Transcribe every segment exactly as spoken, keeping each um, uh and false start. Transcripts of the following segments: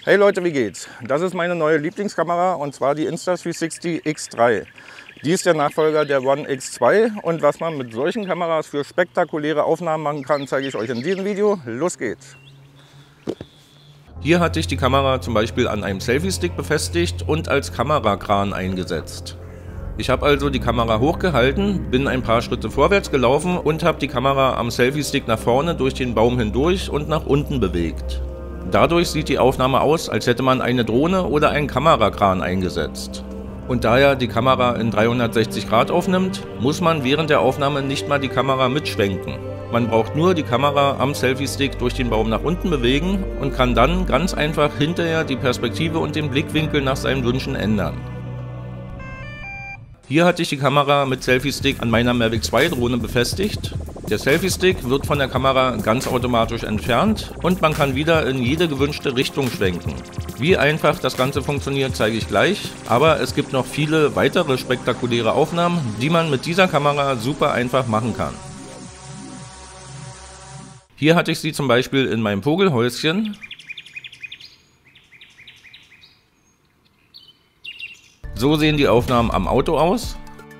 Hey Leute, wie geht's? Das ist meine neue Lieblingskamera und zwar die Insta dreihundertsechzig X drei. Die ist der Nachfolger der One X zwei und was man mit solchen Kameras für spektakuläre Aufnahmen machen kann, zeige ich euch in diesem Video. Los geht's! Hier hatte ich die Kamera zum Beispiel an einem Selfie-Stick befestigt und als Kamerakran eingesetzt. Ich habe also die Kamera hochgehalten, bin ein paar Schritte vorwärts gelaufen und habe die Kamera am Selfie-Stick nach vorne durch den Baum hindurch und nach unten bewegt. Dadurch sieht die Aufnahme aus, als hätte man eine Drohne oder einen Kamerakran eingesetzt. Und da ja die Kamera in dreihundertsechzig Grad aufnimmt, muss man während der Aufnahme nicht mal die Kamera mitschwenken. Man braucht nur die Kamera am Selfie-Stick durch den Baum nach unten bewegen und kann dann ganz einfach hinterher die Perspektive und den Blickwinkel nach seinen Wünschen ändern. Hier hatte ich die Kamera mit Selfie-Stick an meiner Mavic zwei Drohne befestigt. Der Selfie-Stick wird von der Kamera ganz automatisch entfernt und man kann wieder in jede gewünschte Richtung schwenken. Wie einfach das Ganze funktioniert, zeige ich gleich, aber es gibt noch viele weitere spektakuläre Aufnahmen, die man mit dieser Kamera super einfach machen kann. Hier hatte ich sie zum Beispiel in meinem Vogelhäuschen. So sehen die Aufnahmen am Auto aus.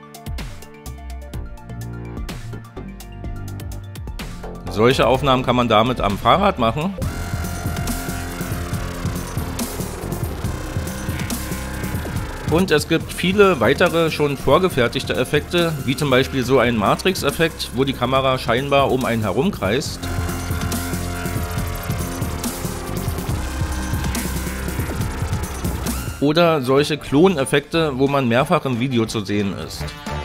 Solche Aufnahmen kann man damit am Fahrrad machen. Und es gibt viele weitere schon vorgefertigte Effekte, wie zum Beispiel so ein Matrix-Effekt, wo die Kamera scheinbar um einen herumkreist. Oder solche Kloneffekte, wo man mehrfach im Video zu sehen ist.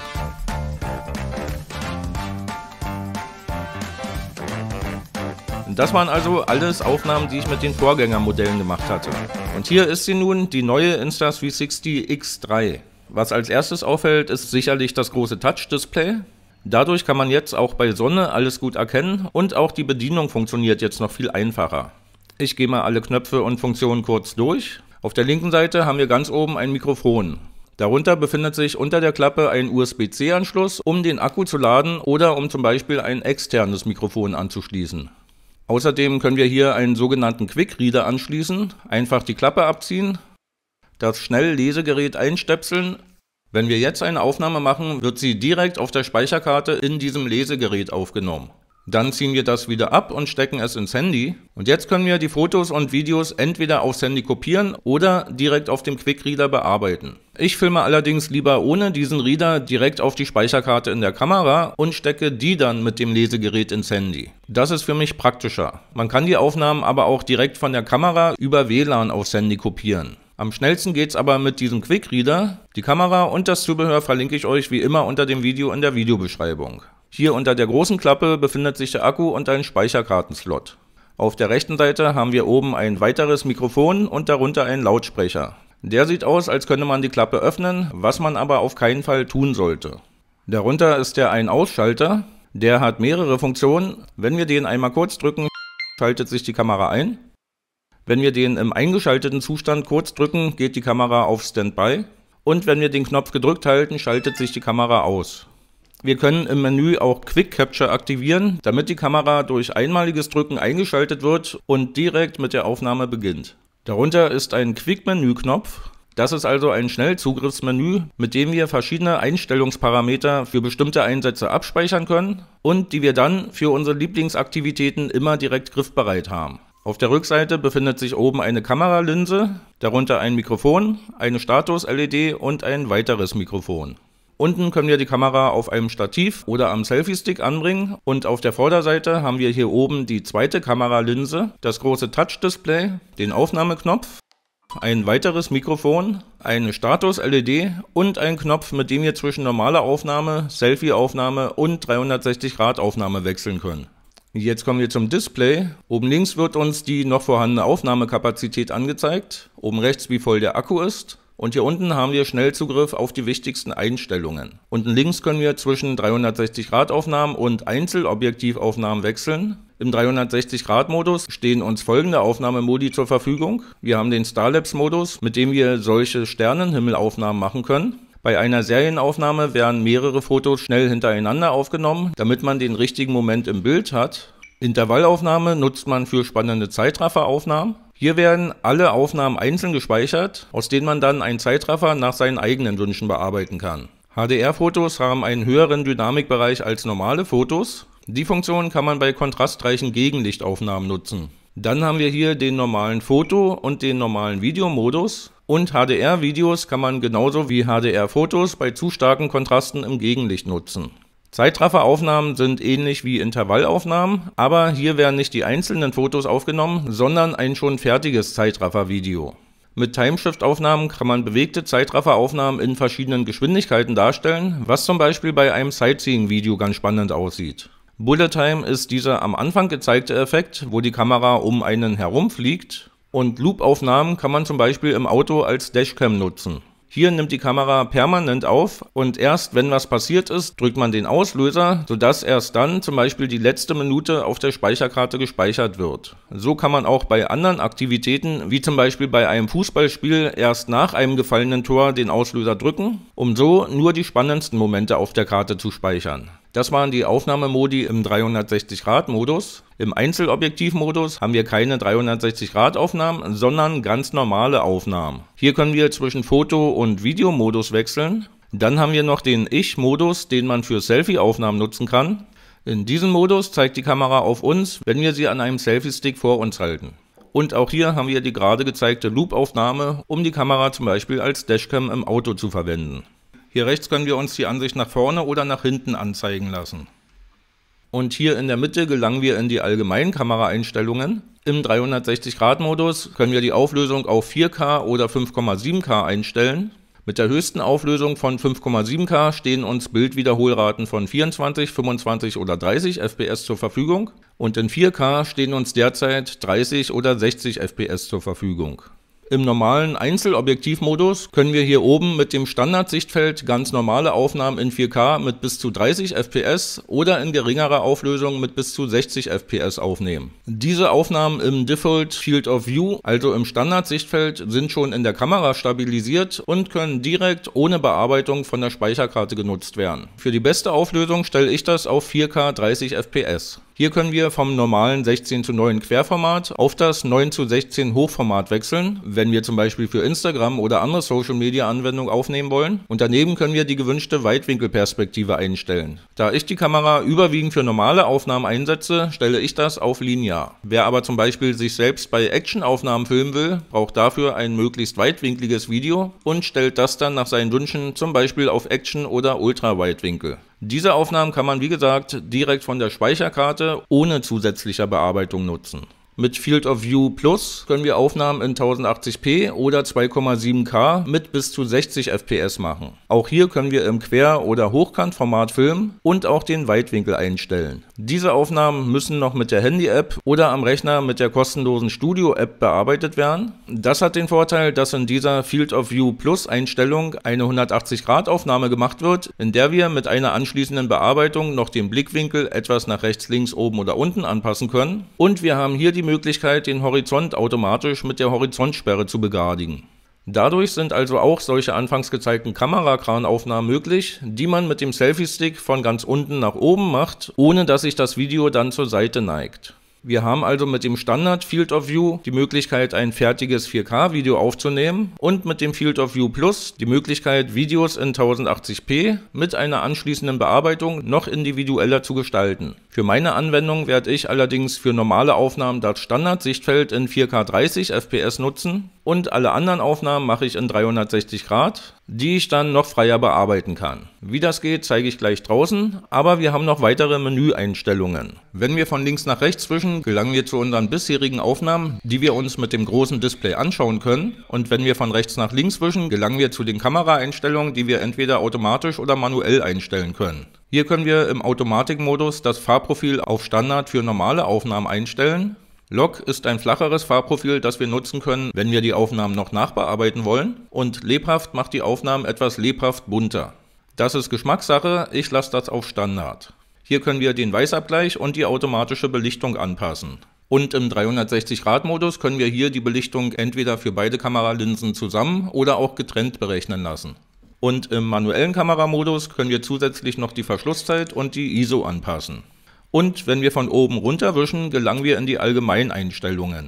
Das waren also alles Aufnahmen, die ich mit den Vorgängermodellen gemacht hatte. Und hier ist sie nun, die neue Insta dreihundertsechzig X drei. Was als erstes auffällt, ist sicherlich das große Touch-Display. Dadurch kann man jetzt auch bei Sonne alles gut erkennen und auch die Bedienung funktioniert jetzt noch viel einfacher. Ich gehe mal alle Knöpfe und Funktionen kurz durch. Auf der linken Seite haben wir ganz oben ein Mikrofon. Darunter befindet sich unter der Klappe ein U S B C Anschluss, um den Akku zu laden oder um zum Beispiel ein externes Mikrofon anzuschließen. Außerdem können wir hier einen sogenannten Quick Reader anschließen, einfach die Klappe abziehen, das Schnelllesegerät einstöpseln. Wenn wir jetzt eine Aufnahme machen, wird sie direkt auf der Speicherkarte in diesem Lesegerät aufgenommen. Dann ziehen wir das wieder ab und stecken es ins Handy. Und jetzt können wir die Fotos und Videos entweder aufs Handy kopieren oder direkt auf dem Quick Reader bearbeiten. Ich filme allerdings lieber ohne diesen Reader direkt auf die Speicherkarte in der Kamera und stecke die dann mit dem Lesegerät ins Handy. Das ist für mich praktischer. Man kann die Aufnahmen aber auch direkt von der Kamera über W L A N aufs Handy kopieren. Am schnellsten geht's aber mit diesem Quick Reader. Die Kamera und das Zubehör verlinke ich euch wie immer unter dem Video in der Videobeschreibung. Hier unter der großen Klappe befindet sich der Akku und ein Speicherkartenslot. Auf der rechten Seite haben wir oben ein weiteres Mikrofon und darunter einen Lautsprecher. Der sieht aus, als könnte man die Klappe öffnen, was man aber auf keinen Fall tun sollte. Darunter ist der Ein-Aus-Schalter. Der hat mehrere Funktionen. Wenn wir den einmal kurz drücken, schaltet sich die Kamera ein. Wenn wir den im eingeschalteten Zustand kurz drücken, geht die Kamera auf Standby. Und wenn wir den Knopf gedrückt halten, schaltet sich die Kamera aus. Wir können im Menü auch Quick Capture aktivieren, damit die Kamera durch einmaliges Drücken eingeschaltet wird und direkt mit der Aufnahme beginnt. Darunter ist ein Quick-Menü-Knopf. Das ist also ein Schnellzugriffsmenü, mit dem wir verschiedene Einstellungsparameter für bestimmte Einsätze abspeichern können und die wir dann für unsere Lieblingsaktivitäten immer direkt griffbereit haben. Auf der Rückseite befindet sich oben eine Kameralinse, darunter ein Mikrofon, eine Status-L E D und ein weiteres Mikrofon. Unten können wir die Kamera auf einem Stativ oder am Selfie-Stick anbringen und auf der Vorderseite haben wir hier oben die zweite Kameralinse, das große Touch-Display, den Aufnahmeknopf, ein weiteres Mikrofon, eine Status-L E D und einen Knopf, mit dem wir zwischen normaler Aufnahme, Selfie-Aufnahme und dreihundertsechzig Grad Aufnahme wechseln können. Jetzt kommen wir zum Display. Oben links wird uns die noch vorhandene Aufnahmekapazität angezeigt, oben rechts wie voll der Akku ist. Und hier unten haben wir Schnellzugriff auf die wichtigsten Einstellungen. Unten links können wir zwischen dreihundertsechzig Grad Aufnahmen und Einzelobjektivaufnahmen wechseln. Im dreihundertsechzig Grad Modus stehen uns folgende Aufnahmemodi zur Verfügung. Wir haben den Starlapse-Modus, mit dem wir solche Sternenhimmelaufnahmen machen können. Bei einer Serienaufnahme werden mehrere Fotos schnell hintereinander aufgenommen, damit man den richtigen Moment im Bild hat. Intervallaufnahme nutzt man für spannende Zeitrafferaufnahmen. Hier werden alle Aufnahmen einzeln gespeichert, aus denen man dann einen Zeitraffer nach seinen eigenen Wünschen bearbeiten kann. H D R-Fotos haben einen höheren Dynamikbereich als normale Fotos. Die Funktion kann man bei kontrastreichen Gegenlichtaufnahmen nutzen. Dann haben wir hier den normalen Foto- und den normalen Videomodus. Und H D R-Videos kann man genauso wie H D R-Fotos bei zu starken Kontrasten im Gegenlicht nutzen. Zeitrafferaufnahmen sind ähnlich wie Intervallaufnahmen, aber hier werden nicht die einzelnen Fotos aufgenommen, sondern ein schon fertiges Zeitraffer-Video. Mit Timeshift-Aufnahmen kann man bewegte Zeitrafferaufnahmen in verschiedenen Geschwindigkeiten darstellen, was zum Beispiel bei einem Sightseeing-Video ganz spannend aussieht. Bullet Time ist dieser am Anfang gezeigte Effekt, wo die Kamera um einen herumfliegt, und Loop-Aufnahmen kann man zum Beispiel im Auto als Dashcam nutzen. Hier nimmt die Kamera permanent auf und erst wenn was passiert ist, drückt man den Auslöser, sodass erst dann zum Beispiel die letzte Minute auf der Speicherkarte gespeichert wird. So kann man auch bei anderen Aktivitäten, wie zum Beispiel bei einem Fußballspiel, erst nach einem gefallenen Tor den Auslöser drücken, um so nur die spannendsten Momente auf der Karte zu speichern. Das waren die Aufnahmemodi im dreihundertsechzig Grad Modus. Im Einzelobjektiv-Modus haben wir keine dreihundertsechzig Grad Aufnahmen, sondern ganz normale Aufnahmen. Hier können wir zwischen Foto- und Videomodus wechseln. Dann haben wir noch den Ich-Modus, den man für Selfie-Aufnahmen nutzen kann. In diesem Modus zeigt die Kamera auf uns, wenn wir sie an einem Selfie-Stick vor uns halten. Und auch hier haben wir die gerade gezeigte Loop-Aufnahme, um die Kamera zum Beispiel als Dashcam im Auto zu verwenden. Hier rechts können wir uns die Ansicht nach vorne oder nach hinten anzeigen lassen. Und hier in der Mitte gelangen wir in die allgemeinen Kameraeinstellungen. Im dreihundertsechzig Grad Modus können wir die Auflösung auf vier K oder fünf Komma sieben K einstellen. Mit der höchsten Auflösung von fünf Komma sieben K stehen uns Bildwiederholraten von vierundzwanzig, fünfundzwanzig oder dreißig F P S zur Verfügung. Und in vier K stehen uns derzeit dreißig oder sechzig F P S zur Verfügung. Im normalen Einzelobjektivmodus können wir hier oben mit dem Standardsichtfeld ganz normale Aufnahmen in vier K mit bis zu dreißig F P S oder in geringerer Auflösung mit bis zu sechzig F P S aufnehmen. Diese Aufnahmen im Default Field of View, also im Standardsichtfeld, sind schon in der Kamera stabilisiert und können direkt ohne Bearbeitung von der Speicherkarte genutzt werden. Für die beste Auflösung stelle ich das auf vier K dreißig F P S. Hier können wir vom normalen sechzehn zu neun Querformat auf das neun zu sechzehn Hochformat wechseln, wenn wir zum Beispiel für Instagram oder andere Social Media Anwendungen aufnehmen wollen. Und daneben können wir die gewünschte Weitwinkelperspektive einstellen. Da ich die Kamera überwiegend für normale Aufnahmen einsetze, stelle ich das auf linear. Wer aber zum Beispiel sich selbst bei Actionaufnahmen filmen will, braucht dafür ein möglichst weitwinkliges Video und stellt das dann nach seinen Wünschen zum Beispiel auf Action oder Ultraweitwinkel. Diese Aufnahmen kann man wie gesagt direkt von der Speicherkarte ohne zusätzlicher Bearbeitung nutzen. Mit Field of View Plus können wir Aufnahmen in tausendachtzig p oder zwei Komma sieben K mit bis zu sechzig F P S machen. Auch hier können wir im Quer- oder Hochkantformat filmen und auch den Weitwinkel einstellen. Diese Aufnahmen müssen noch mit der Handy-App oder am Rechner mit der kostenlosen Studio-App bearbeitet werden. Das hat den Vorteil, dass in dieser Field of View Plus Einstellung eine hundertachtzig Grad Aufnahme gemacht wird, in der wir mit einer anschließenden Bearbeitung noch den Blickwinkel etwas nach rechts, links, oben oder unten anpassen können. Und wir haben hier die Möglichkeit, den Horizont automatisch mit der Horizontsperre zu begradigen. Dadurch sind also auch solche anfangs gezeigten Kamerakranaufnahmen möglich, die man mit dem Selfie-Stick von ganz unten nach oben macht, ohne dass sich das Video dann zur Seite neigt. Wir haben also mit dem Standard Field of View die Möglichkeit, ein fertiges vier K Video aufzunehmen und mit dem Field of View Plus die Möglichkeit, Videos in tausendachtzig p mit einer anschließenden Bearbeitung noch individueller zu gestalten. Für meine Anwendung werde ich allerdings für normale Aufnahmen das Standard-Sichtfeld in vier K dreißig F P S nutzen und alle anderen Aufnahmen mache ich in dreihundertsechzig Grad, die ich dann noch freier bearbeiten kann. Wie das geht, zeige ich gleich draußen, aber wir haben noch weitere Menüeinstellungen. Wenn wir von links nach rechts wischen, gelangen wir zu unseren bisherigen Aufnahmen, die wir uns mit dem großen Display anschauen können. Und wenn wir von rechts nach links wischen, gelangen wir zu den Kameraeinstellungen, die wir entweder automatisch oder manuell einstellen können. Hier können wir im Automatikmodus das Farbprofil auf Standard für normale Aufnahmen einstellen. Log ist ein flacheres Farbprofil, das wir nutzen können, wenn wir die Aufnahmen noch nachbearbeiten wollen. Und lebhaft macht die Aufnahmen etwas lebhaft bunter. Das ist Geschmackssache, ich lasse das auf Standard. Hier können wir den Weißabgleich und die automatische Belichtung anpassen. Und im dreihundertsechzig Grad Modus können wir hier die Belichtung entweder für beide Kameralinsen zusammen oder auch getrennt berechnen lassen. Und im manuellen Kameramodus können wir zusätzlich noch die Verschlusszeit und die I S O anpassen. Und wenn wir von oben runter wischen, gelangen wir in die Allgemeineinstellungen.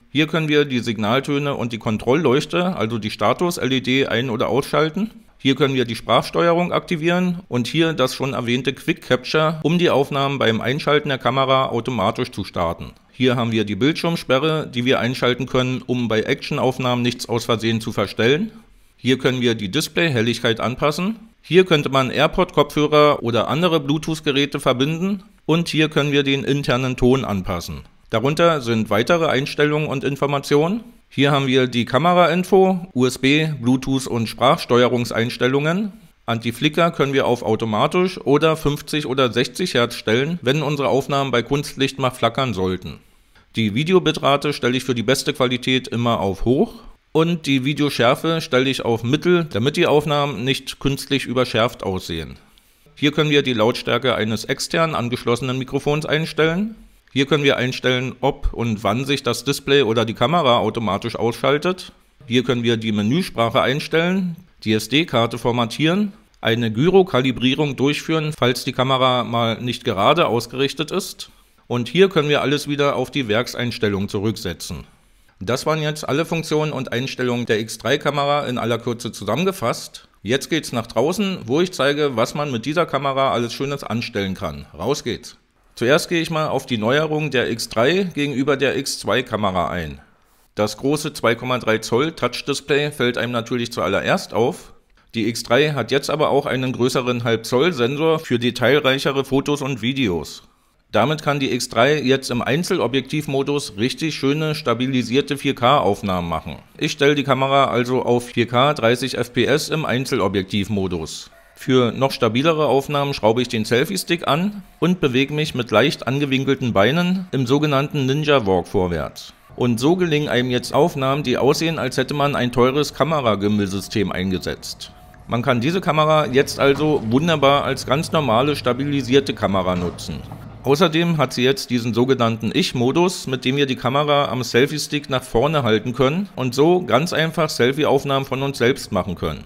Hier können wir die Signaltöne und die Kontrollleuchte, also die Status-L E D, ein- oder ausschalten. Hier können wir die Sprachsteuerung aktivieren und hier das schon erwähnte Quick Capture, um die Aufnahmen beim Einschalten der Kamera automatisch zu starten. Hier haben wir die Bildschirmsperre, die wir einschalten können, um bei Actionaufnahmen nichts aus Versehen zu verstellen. Hier können wir die Display-Helligkeit anpassen. Hier könnte man AirPod-Kopfhörer oder andere Bluetooth-Geräte verbinden und hier können wir den internen Ton anpassen. Darunter sind weitere Einstellungen und Informationen. Hier haben wir die Kamerainfo, U S B, Bluetooth und Sprachsteuerungseinstellungen. Anti-Flicker können wir auf automatisch oder fünfzig oder sechzig Hertz stellen, wenn unsere Aufnahmen bei Kunstlicht mal flackern sollten. Die Videobitrate stelle ich für die beste Qualität immer auf hoch und die Videoschärfe stelle ich auf mittel, damit die Aufnahmen nicht künstlich überschärft aussehen. Hier können wir die Lautstärke eines extern angeschlossenen Mikrofons einstellen. Hier können wir einstellen, ob und wann sich das Display oder die Kamera automatisch ausschaltet. Hier können wir die Menüsprache einstellen, die S D-Karte formatieren, eine Gyrokalibrierung durchführen, falls die Kamera mal nicht gerade ausgerichtet ist. Und hier können wir alles wieder auf die Werkseinstellung zurücksetzen. Das waren jetzt alle Funktionen und Einstellungen der X drei Kamera in aller Kürze zusammengefasst. Jetzt geht's nach draußen, wo ich zeige, was man mit dieser Kamera alles Schönes anstellen kann. Raus geht's! Zuerst gehe ich mal auf die Neuerung der X drei gegenüber der X zwei Kamera ein. Das große zwei Komma drei Zoll Touch-Display fällt einem natürlich zuallererst auf. Die X drei hat jetzt aber auch einen größeren halb Zoll Sensor für detailreichere Fotos und Videos. Damit kann die X drei jetzt im Einzelobjektivmodus richtig schöne stabilisierte vier K Aufnahmen machen. Ich stelle die Kamera also auf vier K dreißig F P S im Einzelobjektivmodus. Für noch stabilere Aufnahmen schraube ich den Selfie-Stick an und bewege mich mit leicht angewinkelten Beinen im sogenannten Ninja Walk vorwärts. Und so gelingen einem jetzt Aufnahmen, die aussehen, als hätte man ein teures Kameragimbal-System eingesetzt. Man kann diese Kamera jetzt also wunderbar als ganz normale stabilisierte Kamera nutzen. Außerdem hat sie jetzt diesen sogenannten Ich-Modus, mit dem wir die Kamera am Selfie-Stick nach vorne halten können und so ganz einfach Selfie-Aufnahmen von uns selbst machen können.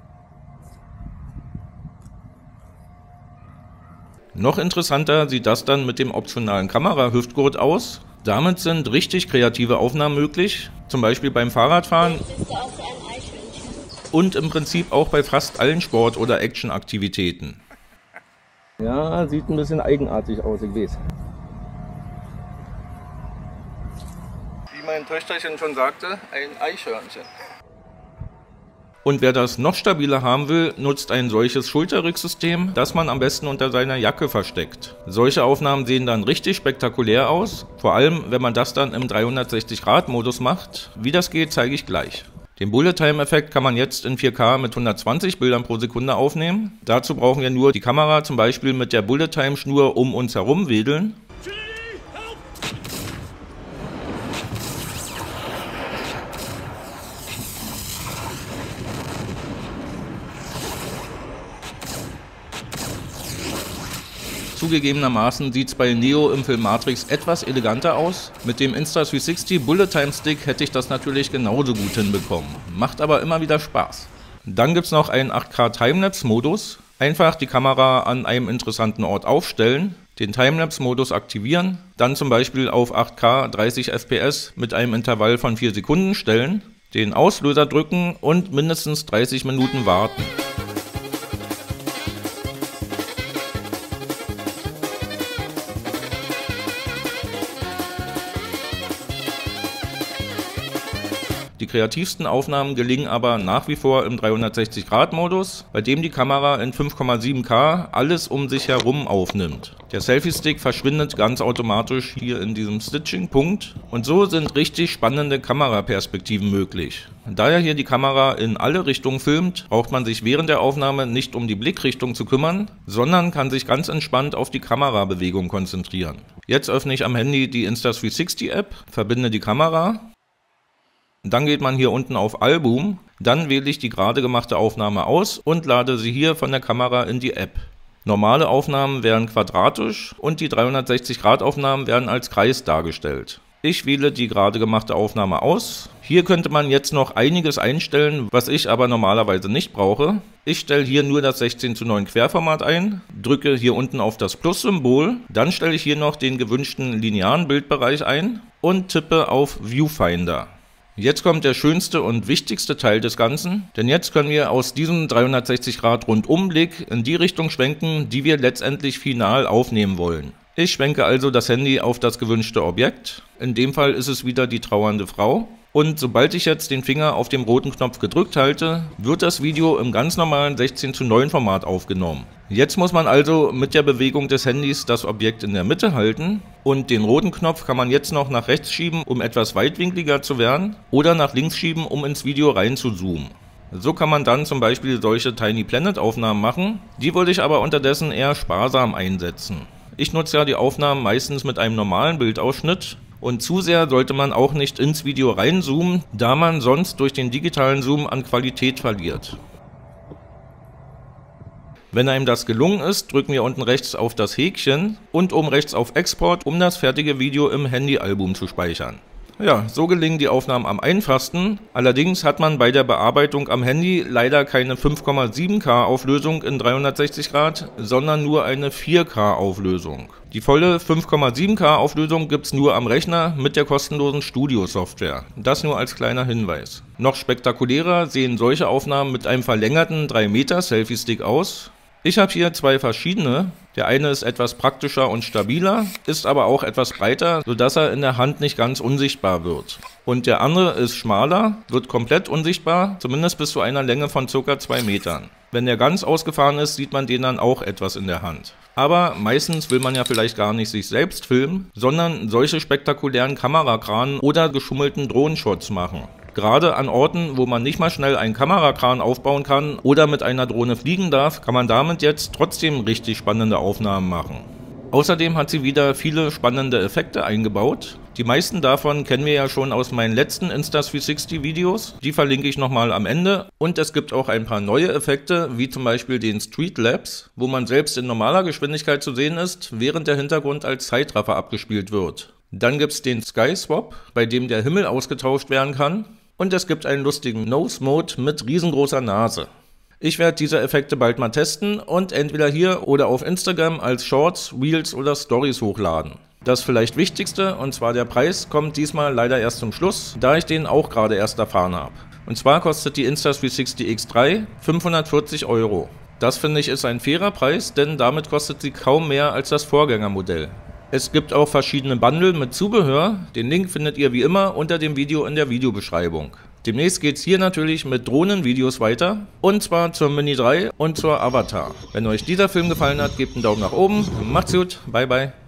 Noch interessanter sieht das dann mit dem optionalen Kamera-Hüftgurt aus. Damit sind richtig kreative Aufnahmen möglich, zum Beispiel beim Fahrradfahren und im Prinzip auch bei fast allen Sport- oder Action-Aktivitäten. Ja, sieht ein bisschen eigenartig aus, ich weiß. Wie mein Töchterchen schon sagte, ein Eichhörnchen. Und wer das noch stabiler haben will, nutzt ein solches Schulterrücksystem, das man am besten unter seiner Jacke versteckt. Solche Aufnahmen sehen dann richtig spektakulär aus, vor allem wenn man das dann im dreihundertsechzig Grad Modus macht. Wie das geht, zeige ich gleich. Den Bullet-Time-Effekt kann man jetzt in vier K mit hundertzwanzig Bildern pro Sekunde aufnehmen. Dazu brauchen wir nur die Kamera zum Beispiel mit der Bullet-Time-Schnur um uns herum wedeln. Zugegebenermaßen sieht es bei Neo im Film Matrix etwas eleganter aus. Mit dem Insta dreihundertsechzig Bullet Time Stick hätte ich das natürlich genauso gut hinbekommen. Macht aber immer wieder Spaß. Dann gibt es noch einen acht K Timelapse-Modus. Einfach die Kamera an einem interessanten Ort aufstellen, den Timelapse-Modus aktivieren, dann zum Beispiel auf acht K dreißig F P S mit einem Intervall von vier Sekunden stellen, den Auslöser drücken und mindestens dreißig Minuten warten. Die kreativsten Aufnahmen gelingen aber nach wie vor im dreihundertsechzig Grad Modus, bei dem die Kamera in fünf Komma sieben K alles um sich herum aufnimmt. Der Selfie-Stick verschwindet ganz automatisch hier in diesem Stitching-Punkt und so sind richtig spannende Kameraperspektiven möglich. Da ja hier die Kamera in alle Richtungen filmt, braucht man sich während der Aufnahme nicht um die Blickrichtung zu kümmern, sondern kann sich ganz entspannt auf die Kamerabewegung konzentrieren. Jetzt öffne ich am Handy die Insta dreihundertsechzig App, verbinde die Kamera. Dann geht man hier unten auf Album, dann wähle ich die gerade gemachte Aufnahme aus und lade sie hier von der Kamera in die App. Normale Aufnahmen werden quadratisch und die dreihundertsechzig Grad Aufnahmen werden als Kreis dargestellt. Ich wähle die gerade gemachte Aufnahme aus. Hier könnte man jetzt noch einiges einstellen, was ich aber normalerweise nicht brauche. Ich stelle hier nur das sechzehn zu neun Querformat ein, drücke hier unten auf das Plus-Symbol, dann stelle ich hier noch den gewünschten linearen Bildbereich ein und tippe auf Viewfinder. Jetzt kommt der schönste und wichtigste Teil des Ganzen, denn jetzt können wir aus diesem dreihundertsechzig Grad Rundumblick in die Richtung schwenken, die wir letztendlich final aufnehmen wollen. Ich schwenke also das Handy auf das gewünschte Objekt, in dem Fall ist es wieder die trauernde Frau. Und sobald ich jetzt den Finger auf dem roten Knopf gedrückt halte, wird das Video im ganz normalen sechzehn zu neun Format aufgenommen. Jetzt muss man also mit der Bewegung des Handys das Objekt in der Mitte halten und den roten Knopf kann man jetzt noch nach rechts schieben, um etwas weitwinkliger zu werden, oder nach links schieben, um ins Video rein zu zoomen. So kann man dann zum Beispiel solche Tiny Planet Aufnahmen machen, die wollte ich aber unterdessen eher sparsam einsetzen. Ich nutze ja die Aufnahmen meistens mit einem normalen Bildausschnitt. Und zu sehr sollte man auch nicht ins Video reinzoomen, da man sonst durch den digitalen Zoom an Qualität verliert. Wenn einem das gelungen ist, drücken wir unten rechts auf das Häkchen und oben rechts auf Export, um das fertige Video im Handyalbum zu speichern. Ja, so gelingen die Aufnahmen am einfachsten. Allerdings hat man bei der Bearbeitung am Handy leider keine fünf Komma sieben K Auflösung in dreihundertsechzig Grad, sondern nur eine vier K Auflösung. Die volle fünf Komma sieben K Auflösung gibt's nur am Rechner mit der kostenlosen Studio-Software. Das nur als kleiner Hinweis. Noch spektakulärer sehen solche Aufnahmen mit einem verlängerten drei Meter Selfie-Stick aus. Ich habe hier zwei verschiedene. Der eine ist etwas praktischer und stabiler, ist aber auch etwas breiter, sodass er in der Hand nicht ganz unsichtbar wird. Und der andere ist schmaler, wird komplett unsichtbar, zumindest bis zu einer Länge von ca. zwei Metern. Wenn der ganz ausgefahren ist, sieht man den dann auch etwas in der Hand. Aber meistens will man ja vielleicht gar nicht sich selbst filmen, sondern solche spektakulären Kamerakranen oder geschummelten Drohnenshots machen. Gerade an Orten, wo man nicht mal schnell einen Kamerakran aufbauen kann oder mit einer Drohne fliegen darf, kann man damit jetzt trotzdem richtig spannende Aufnahmen machen. Außerdem hat sie wieder viele spannende Effekte eingebaut. Die meisten davon kennen wir ja schon aus meinen letzten Insta dreihundertsechzig Videos. Die verlinke ich nochmal am Ende. Und es gibt auch ein paar neue Effekte, wie zum Beispiel den Streetlapse, wo man selbst in normaler Geschwindigkeit zu sehen ist, während der Hintergrund als Zeitraffer abgespielt wird. Dann gibt es den Sky Swap, bei dem der Himmel ausgetauscht werden kann. Und es gibt einen lustigen Nose-Mode mit riesengroßer Nase. Ich werde diese Effekte bald mal testen und entweder hier oder auf Instagram als Shorts, Reels oder Stories hochladen. Das vielleicht Wichtigste, und zwar der Preis, kommt diesmal leider erst zum Schluss, da ich den auch gerade erst erfahren habe. Und zwar kostet die Insta dreihundertsechzig X drei fünfhundertvierzig Euro. Das finde ich ist ein fairer Preis, denn damit kostet sie kaum mehr als das Vorgängermodell. Es gibt auch verschiedene Bundle mit Zubehör, den Link findet ihr wie immer unter dem Video in der Videobeschreibung. Demnächst geht's hier natürlich mit Drohnenvideos weiter, und zwar zur Mini drei und zur Avatar. Wenn euch dieser Film gefallen hat, gebt einen Daumen nach oben, macht's gut, bye bye.